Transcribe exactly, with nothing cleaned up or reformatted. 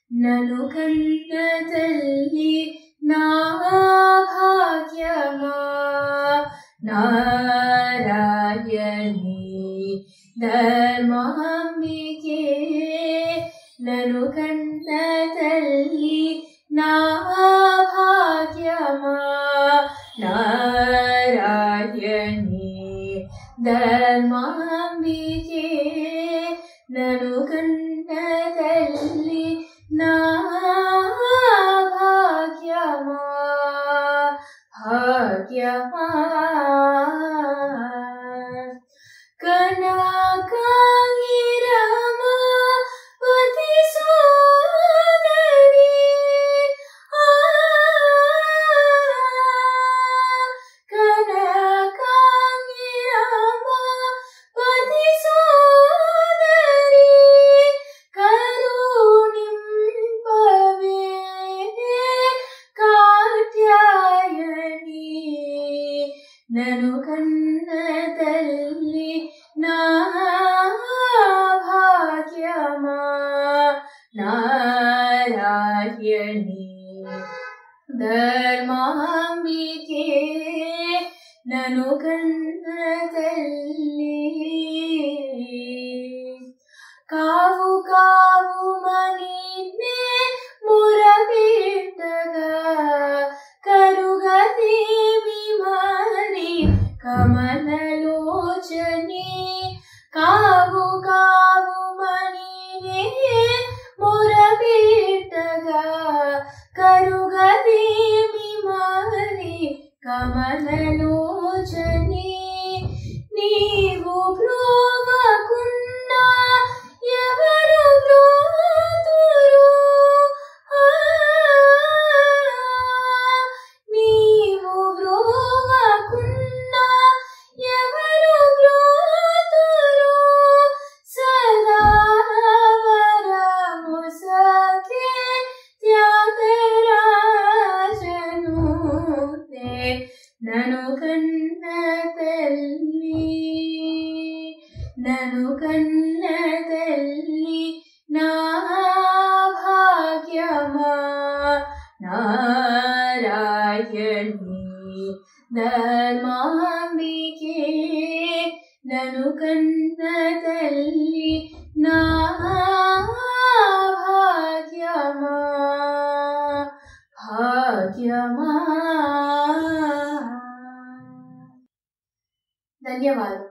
నను కన్న తల్లి నా భాగ్యమా నారాయణి ధర్మాంబికే నను కన్న తల్లి నా భాగ్యమా నారాయణి ధర్మాంబికే నను కన్న తల్లి నా భాగ్యమా భాగ్యమా కనకాంగి రమావతి సోదరి కనకాంగి రమావతి సోదరి కరుణింపవే కాత్యాయని నను కన్న తల్లి నా భాగ్యమా నారాయణి ధర్మాంబికే నను కన్న తల్లి కావు కావు మనినే మురబిడ్డగా కరుగదేవి మరి కమలలోచని కావు కావు మనినే మురబిడ్డగా కరుగదేవి మరి కమలలోచని నీవు బ్రోవకున్నా ఎవరు బ్రోతురు నీవు బ్రోవకున్నా ఎవరు బ్రోతురు సదా వరము సఖే త్యాగరాజనుతే నను కన్న తల్లి నను కన్న తల్లి నా భాగ్యమా నారాయణి ధర్మాంబికే నను కన్న తల్లి నా భాగ్యమా భాగ్యమా. ధన్యవాదాలు.